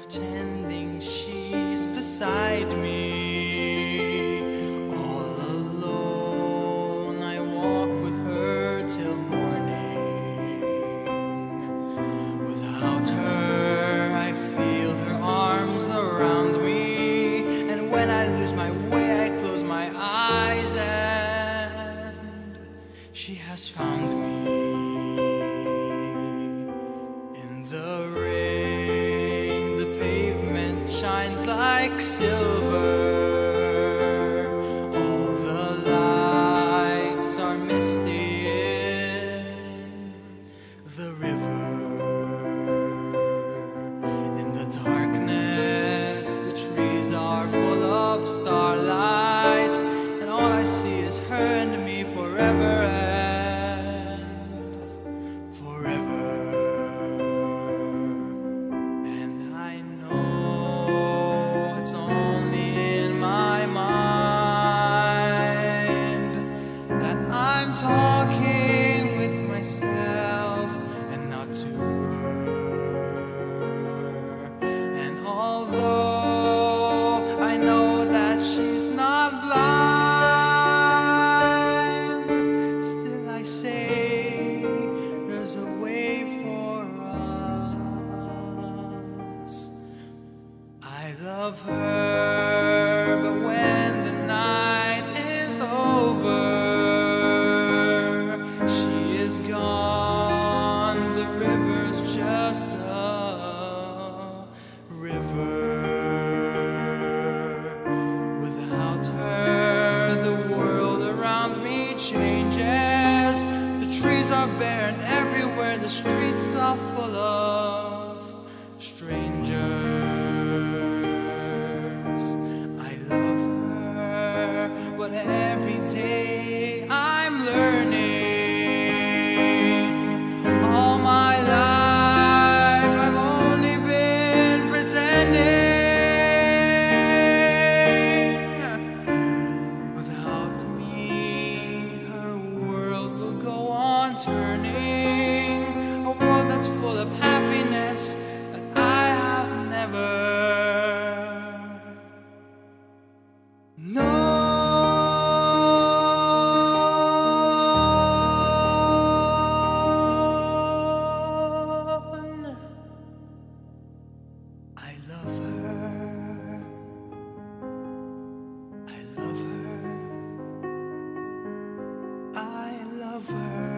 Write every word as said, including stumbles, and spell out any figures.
pretending she's beside me. All alone I walk with her till morning. Without her I feel her arms around me, and when I lose my way I close my eyes and she has found me. Shines like silver. All the lights are misty in the river. In the darkness, the trees are full of starlight, and all I see is her and me forever and forever. I'm talking with myself and not to her. And although I know that she's not blind, still I say there's a way for us. I love her, but when the night is over, gone, the river's just a river. Without her, the world around me changes. The trees are bare and everywhere the streets are full of strangers. I love her, but every day I'm learning. All my life I've only been pretending. Without me, her world will go on turning. A world that's full of happiness that I have never known. I love her, I love her, I love her.